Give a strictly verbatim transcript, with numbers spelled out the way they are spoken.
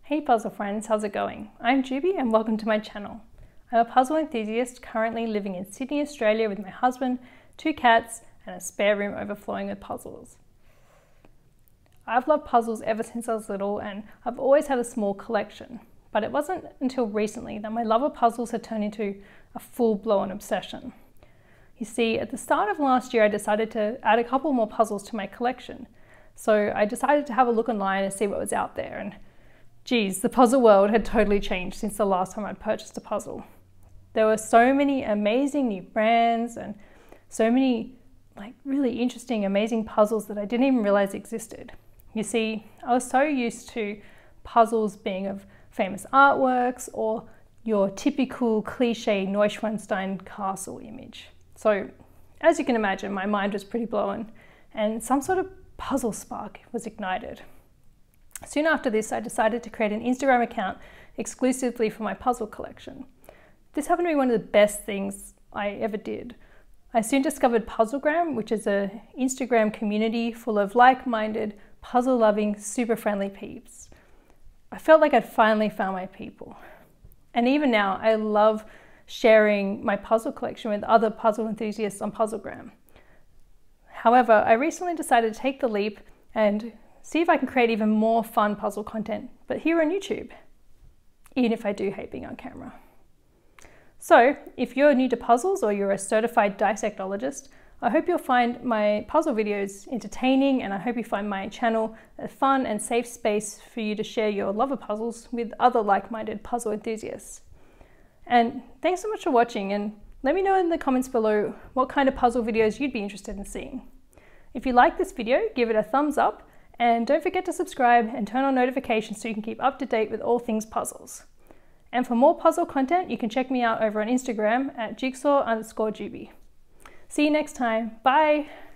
Hey puzzle friends, how's it going? I'm Juby and welcome to my channel. I'm a puzzle enthusiast currently living in Sydney, Australia with my husband, two cats and a spare room overflowing with puzzles. I've loved puzzles ever since I was little and I've always had a small collection, but it wasn't until recently that my love of puzzles had turned into a full-blown obsession. You see, at the start of last year I decided to add a couple more puzzles to my collection, so I decided to have a look online and see what was out there. And geez, the puzzle world had totally changed since the last time I'd purchased a puzzle. There were so many amazing new brands and so many like really interesting, amazing puzzles that I didn't even realize existed. You see, I was so used to puzzles being of famous artworks or your typical cliche Neuschwanstein castle image. So as you can imagine, my mind was pretty blown and some sort of puzzle spark was ignited. Soon after this, I decided to create an Instagram account exclusively for my puzzle collection. This happened to be one of the best things I ever did. I soon discovered Puzzlegram, which is an Instagram community full of like-minded, puzzle-loving, super friendly peeps. I felt like I'd finally found my people. And even now, I love sharing my puzzle collection with other puzzle enthusiasts on Puzzlegram. However, I recently decided to take the leap and see if I can create even more fun puzzle content, but here on YouTube, even if I do hate being on camera. So, if you're new to puzzles or you're a certified dissectologist, I hope you'll find my puzzle videos entertaining, and I hope you find my channel a fun and safe space for you to share your love of puzzles with other like-minded puzzle enthusiasts. And thanks so much for watching, and let me know in the comments below what kind of puzzle videos you'd be interested in seeing. If you like this video, give it a thumbs up, and don't forget to subscribe and turn on notifications so you can keep up to date with all things puzzles. And for more puzzle content, you can check me out over on Instagram at jigsaw underscore Juby. See you next time. Bye!